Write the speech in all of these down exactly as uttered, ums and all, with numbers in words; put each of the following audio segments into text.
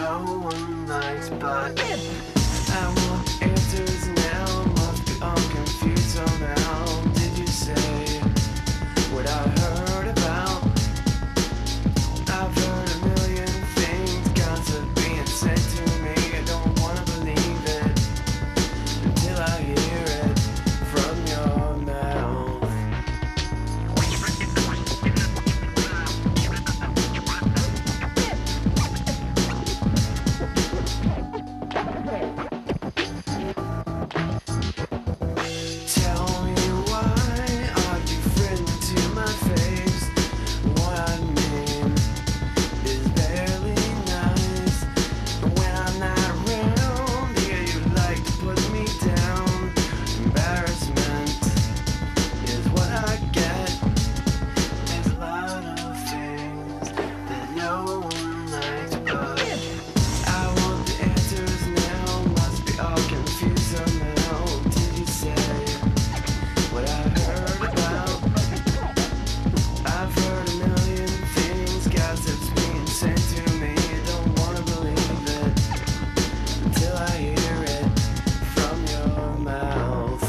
no one likes, but I want the answers now. Must be all confused somehow. Did you say what I heard about? I've heard a million things, gossip being said to me. I don't wanna believe it until I hear it from your mouth. Tell me why are you friendly to my face? What I mean is barely nice. When I'm not around, yeah, you like to put me down. Embarrassment is what I get. There's a lot of things that no one likes, but I want the answers now. Must be all confused somehow. Did you say what I heard about? I've heard a million things, gossip's being sent to me. Don't wanna believe it until I hear it from your mouth.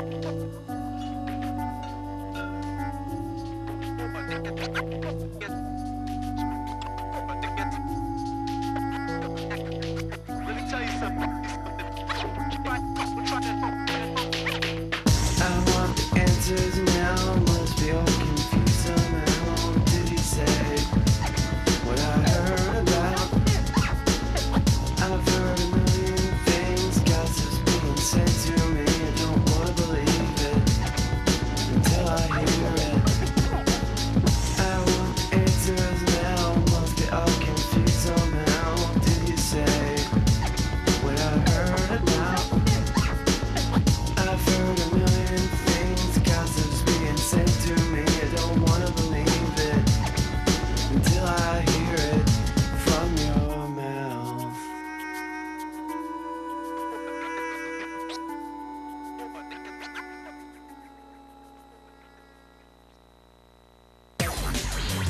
Yes.